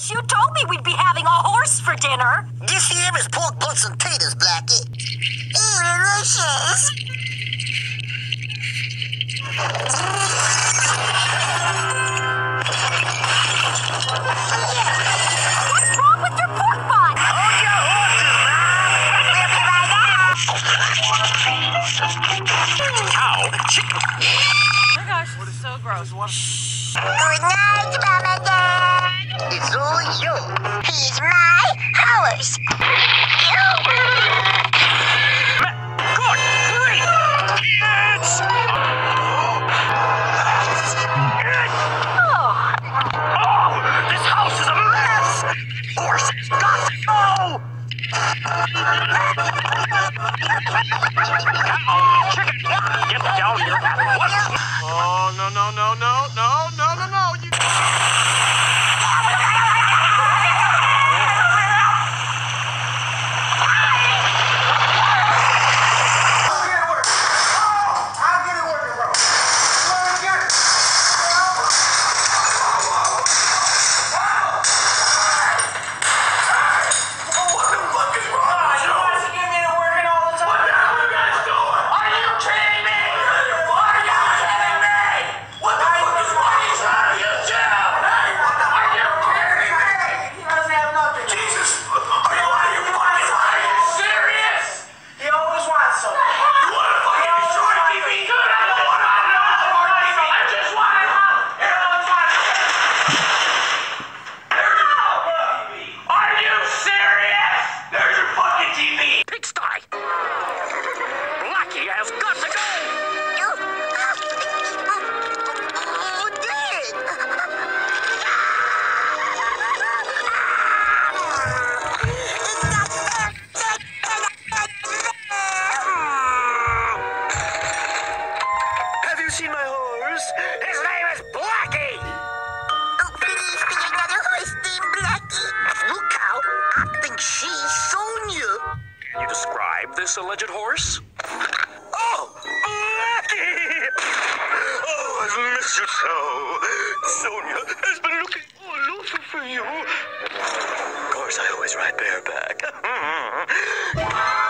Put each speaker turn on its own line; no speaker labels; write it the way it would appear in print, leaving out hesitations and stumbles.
Gosh, you told me we'd be having a horse for dinner.
This here is pork blunts and taters, Blackie. Delicious.
What's wrong with your pork butt?
Hold your horses, Mom. We'll be right back.
Cow, chicken.
Oh my gosh, this is so gross.
Good night, Mama Dad. It's all you. He's my horse.
Good grief! It's... Oh, this house is a mess! Horses got to go! Cow, chicken, get down here at once! Oh, no. You... Blackie has got to go! Have you seen my horse? His name is Blackie!
Oh, please be another horse named Blackie. Look, Cow, I think she's Sonia.
Can you describe this alleged horse? Oh, Blackie! Oh, I've missed you so. Sonia has been looking all over for you. Of course, I always ride bareback.